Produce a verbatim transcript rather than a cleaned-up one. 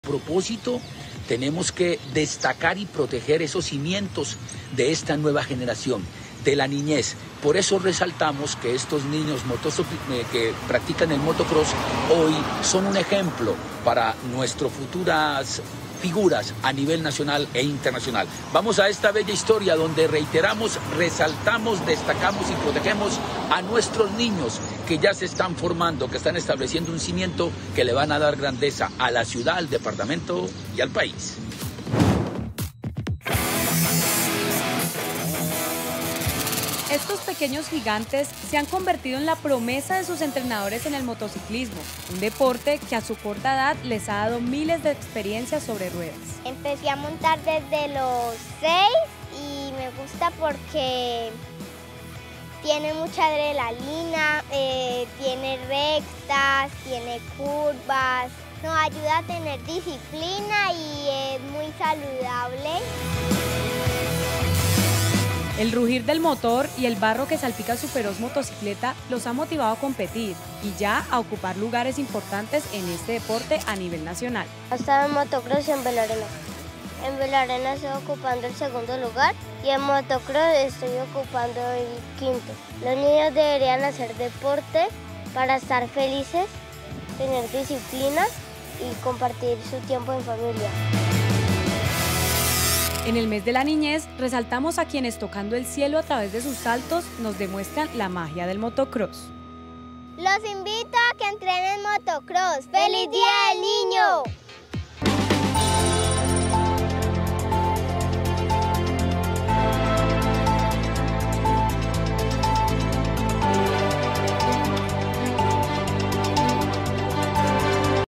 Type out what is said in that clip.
propósito, tenemos que destacar y proteger esos cimientos de esta nueva generación, de la niñez. Por eso resaltamos que estos niños que practican el motocross hoy son un ejemplo para nuestras futuras figuras a nivel nacional e internacional. Vamos a esta bella historia donde reiteramos, resaltamos, destacamos y protegemos a nuestros niños que ya se están formando, que están estableciendo un cimiento que le van a dar grandeza a la ciudad, al departamento y al país. Estos pequeños gigantes se han convertido en la promesa de sus entrenadores en el motociclismo, un deporte que a su corta edad les ha dado miles de experiencias sobre ruedas. Empecé a montar desde los seis y me gusta porque tiene mucha adrenalina, eh, tiene rectas, tiene curvas, nos ayuda a tener disciplina y es muy saludable. El rugir del motor y el barro que salpica su feroz motocicleta los ha motivado a competir y ya a ocupar lugares importantes en este deporte a nivel nacional. He estado en motocross y en veloarena. En veloarena estoy ocupando el segundo lugar y en motocross estoy ocupando el quinto. Los niños deberían hacer deporte para estar felices, tener disciplina y compartir su tiempo en familia. En el mes de la niñez, resaltamos a quienes tocando el cielo a través de sus saltos nos demuestran la magia del motocross. Los invito a que entrenen motocross. ¡Feliz Día del Niño!